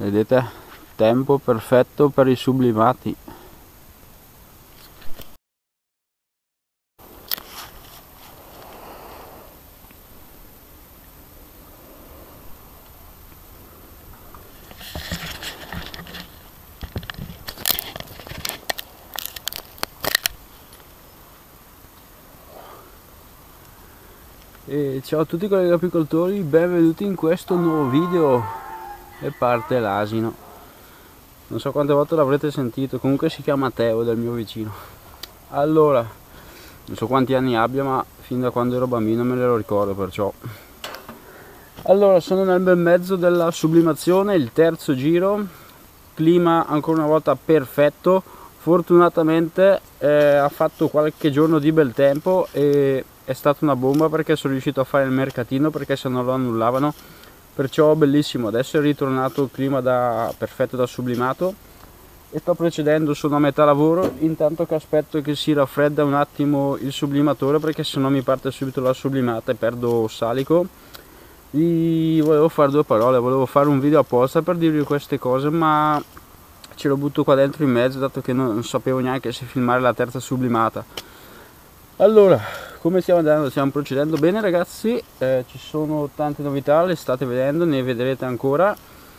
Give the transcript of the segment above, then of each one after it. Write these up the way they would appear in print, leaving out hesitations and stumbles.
Vedete? Tempo perfetto per i sublimati. E ciao a tutti colleghi apicoltori, benvenuti in questo nuovo video. E parte l'asino. Non so quante volte l'avrete sentito, comunque si chiama Teo, del mio vicino. Allora, non so quanti anni abbia, ma fin da quando ero bambino me lo ricordo, perciò. Allora, sono nel bel mezzo della sublimazione, il terzo giro, clima ancora una volta perfetto. Fortunatamente ha fatto qualche giorno di bel tempo e è stata una bomba, perché sono riuscito a fare il mercatino, perché se no lo annullavano. Perciò bellissimo, adesso è ritornato il clima perfetto da sublimato e sto procedendo, sono a metà lavoro, intanto che aspetto che si raffredda un attimo il sublimatore, perché se no mi parte subito la sublimata e perdo salico. Volevo fare due parole, volevo fare un video apposta per dirvi queste cose, ma ce lo butto qua dentro in mezzo, dato che non sapevo neanche se filmare la terza sublimata. Allora, come stiamo andando? Stiamo procedendo bene, ragazzi. Ci sono tante novità, le state vedendo, ne vedrete ancora.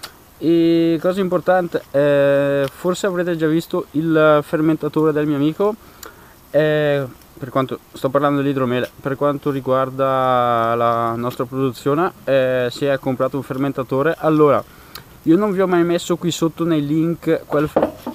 E cosa importante, forse avrete già visto il fermentatore del mio amico. Per quanto sto parlando dell'idromele, per quanto riguarda la nostra produzione, si è comprato un fermentatore. Allora, io non vi ho mai messo qui sotto nei link quel...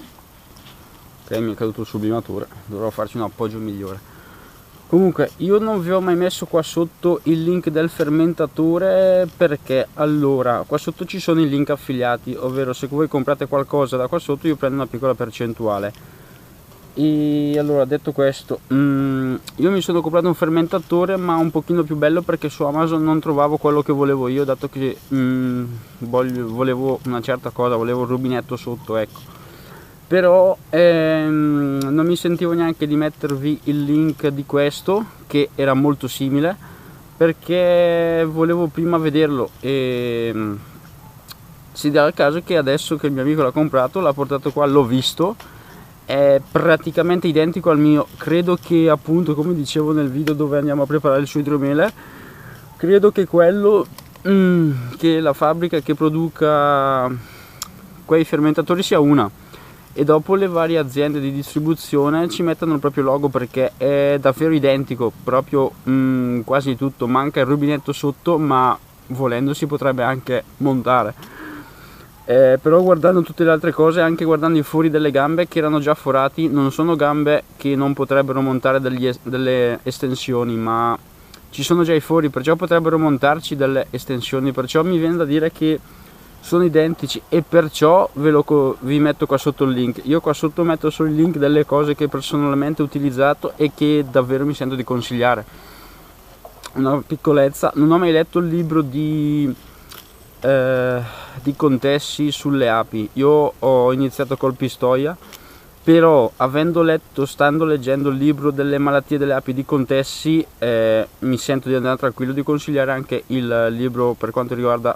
Ok, mi è caduto il sublimatore, dovrò farci un appoggio migliore. Comunque, io non vi ho mai messo qua sotto il link del fermentatore, perché allora qua sotto ci sono i link affiliati, ovvero se voi comprate qualcosa da qua sotto io prendo una piccola percentuale. E allora, detto questo, io mi sono comprato un fermentatore, ma un pochino più bello, perché su Amazon non trovavo quello che volevo io, dato che volevo una certa cosa, volevo il rubinetto sotto, ecco. Però non mi sentivo neanche di mettervi il link di questo, che era molto simile, perché volevo prima vederlo. E si dà il caso che adesso che il mio amico l'ha comprato, l'ha portato qua, l'ho visto, è praticamente identico al mio. Credo che, appunto, come dicevo nel video dove andiamo a preparare il suo idromele, credo che quello che la fabbrica che produca quei fermentatori sia una, e dopo le varie aziende di distribuzione ci mettono il proprio logo, perché è davvero identico, proprio quasi tutto. Manca il rubinetto sotto, ma volendo si potrebbe anche montare. Però guardando tutte le altre cose, anche guardando i fori delle gambe che erano già forati, non sono gambe che non potrebbero montare delle estensioni, ma ci sono già i fori, perciò potrebbero montarci delle estensioni. Perciò mi viene da dire che sono identici, e perciò vi metto qua sotto il link. Io qua sotto metto solo il link delle cose che personalmente ho utilizzato e che davvero mi sento di consigliare. Una piccolezza: non ho mai letto il libro di Contessi sulle api. Io ho iniziato col Pistoia, però stando leggendo il libro delle malattie delle api di Contessi, mi sento di andare tranquillo di consigliare anche il libro per quanto riguarda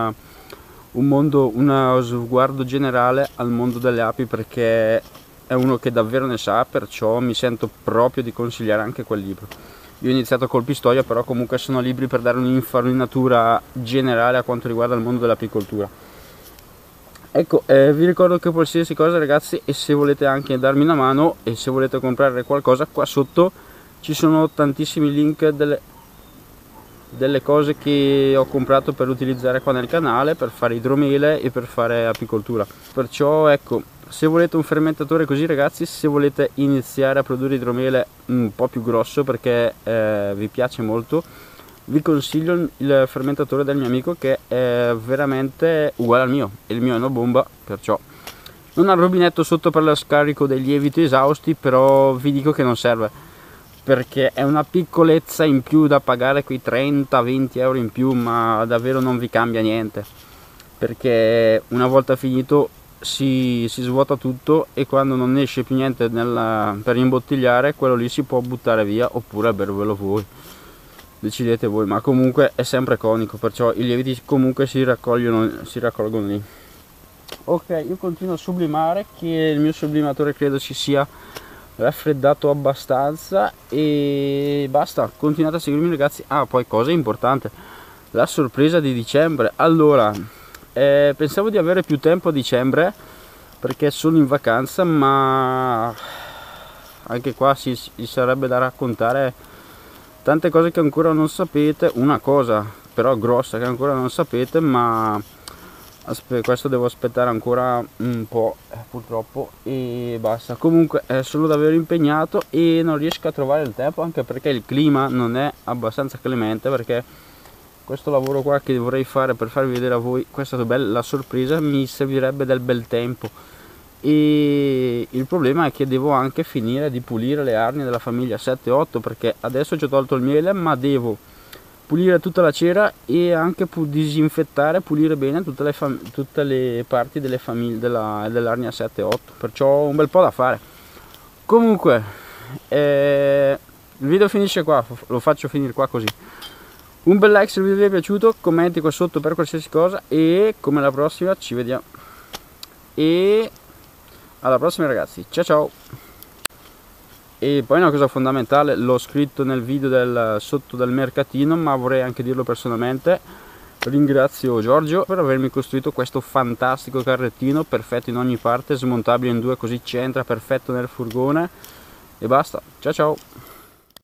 uno sguardo generale al mondo delle api, perché è uno che davvero ne sa, perciò mi sento proprio di consigliare anche quel libro. Io ho iniziato col Pistoia, però comunque sono libri per dare un'infarinatura generale a quanto riguarda il mondo dell'apicoltura. Ecco, vi ricordo che qualsiasi cosa, ragazzi, e se volete anche darmi una mano e se volete comprare qualcosa, qua sotto ci sono tantissimi link delle cose che ho comprato per utilizzare qua nel canale, per fare idromele e per fare apicoltura. Perciò ecco, se volete un fermentatore così, ragazzi, se volete iniziare a produrre idromele un po' più grosso, perché vi piace molto, vi consiglio il fermentatore del mio amico, che è veramente uguale al mio, e il mio è una bomba. Perciò non ha il rubinetto sotto per lo scarico dei lieviti esausti, però vi dico che non serve, perché è una piccolezza in più da pagare, quei 30-20 euro in più, ma davvero non vi cambia niente, perché una volta finito si svuota tutto, e quando non esce più niente per imbottigliare, quello lì si può buttare via oppure bervelo voi, decidete voi, ma comunque è sempre conico, perciò i lieviti comunque si raccolgono lì. Ok, io continuo a sublimare, che il mio sublimatore credo si sia raffreddato abbastanza, e basta, continuate a seguirmi ragazzi. Ah, poi cosa importante, la sorpresa di dicembre. Allora, pensavo di avere più tempo a dicembre perché sono in vacanza, ma anche qua ci sarebbe da raccontare tante cose che ancora non sapete. Una cosa però grossa che ancora non sapete, ma questo devo aspettare ancora un po', purtroppo, e basta. Comunque sono davvero impegnato e non riesco a trovare il tempo, anche perché il clima non è abbastanza clemente, perché questo lavoro qua che vorrei fare per farvi vedere a voi questa bella sorpresa mi servirebbe del bel tempo, e il problema è che devo anche finire di pulire le arnie della famiglia 7-8, perché adesso ci ho tolto il miele, ma devo pulire tutta la cera e anche disinfettare, pulire bene tutte le parti delle famiglie dell'arnia 7-8, perciò ho un bel po' da fare. Comunque il video finisce qua, lo faccio finire qua così. Un bel like se il video vi è piaciuto, commenti qua sotto per qualsiasi cosa, e come la prossima ci vediamo, e alla prossima ragazzi, ciao ciao. E poi una cosa fondamentale, l'ho scritto nel video sotto del mercatino, ma vorrei anche dirlo personalmente: ringrazio Giorgio per avermi costruito questo fantastico carrettino, perfetto in ogni parte, smontabile in due, così c'entra perfetto nel furgone, e basta, ciao ciao.